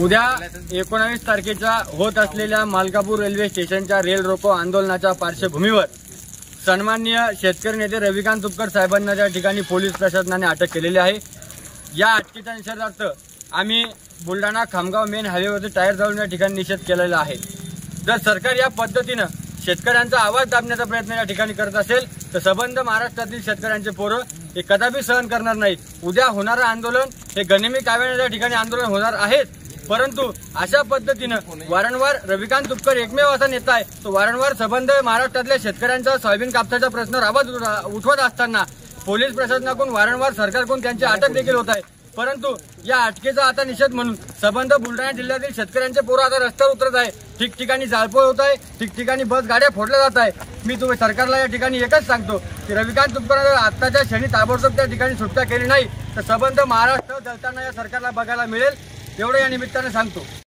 उद्या 19 तारखेच्या होत असलेल्या मालकापूर रेल्वे स्टेशनच्या रेल रोको आंदोलनाच्या पार्श्वभूमीवर सन्माननीय शेतकरी नेते रविकांत तुपकर साहेबांना त्या ठिकाणी पोलीस प्रशासनाने अटक केलेली आहे। या अटकेच्या निषेधार्थ आम्ही बुलढाणा खामगाव मेन हायवेवरती टायर जाळून या ठिकाणी निषेध केलेला आहे। जर सरकार या पद्धतीने शेतकऱ्यांचा आवाज दाबण्याचा प्रयत्न या ठिकाणी करत असेल तर संबंध महाराष्ट्रातील शेतकऱ्यांचे पोरं हे कदापि सहन करणार नाहीत। उद्या होणारे आंदोलन हे गनिमी काव्याच्या ठिकाणी आंदोलन होणार आहे, परंतु अशा पद्धतीने वारंवार रविकांत तुपकर एकमेव असा नेता आहे तो वारंवार संबंध महाराष्ट्रातल्या शेतकऱ्यांचा सोयाबीन कापसाच्या प्रश्नावर आवाज उठवत असताना पोलीस प्रशासनाकडून वारंवार सरकारकडून त्यांची अटक देखील होत आहे। परंतु या अटकेचा आता निषेध म्हणून संबंध बुलढाणा जिल्ह्यातील शेतकऱ्यांचे पोरं आता रस्त्यावर उतरत आहे। ठिकठिकाणी जाळपोळ होत आहे, ठिकठिकाणी बस गाड्या फोडल्या जात आहे। मी तुम्ही सरकारला या ठिकाणी एकच सांगतो की रविकांत तुपकर आत्ताच्या क्षणी ताबडतोब त्या ठिकाणी सुटका केली नाही तर संबंध महाराष्ट्र जळताना या सरकारला बघायला मिळेल, एवढं या निमित्ताने सांगतो।